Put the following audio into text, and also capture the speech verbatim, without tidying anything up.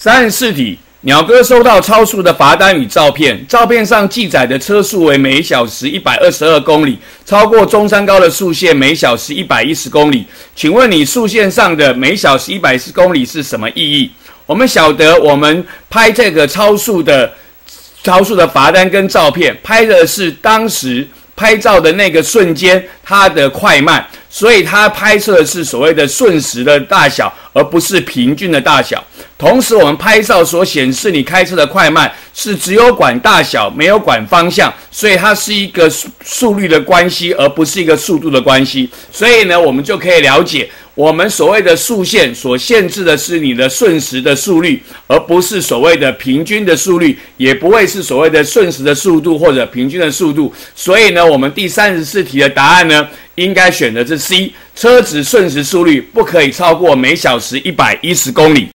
三十四题，鸟哥收到超速的罚单与照片，照片上记载的车速为每小时一百二十二公里，超过中山高的速限每小时一百一十公里。请问你速限上的每小时一百一十公里是什么意义？我们晓得，我们拍这个超速的超速的罚单跟照片，拍的是当时拍照的那个瞬间它的快慢，所以它拍摄的是所谓的瞬时的大小，而不是平均的大小。同时，我们拍照所显示你开车的快慢是只有管大小，没有管方向，所以它是一个速率的关系，而不是一个速度的关系。所以呢，我们就可以了解，我们所谓的速限所限制的是你的瞬时的速率，而不是所谓的平均的速率，也不会是所谓的瞬时的速度或者平均的速度。所以呢，我们第三十四题的答案呢，应该选的是 C， 车子瞬时速率不可以超过每小时一百一十公里。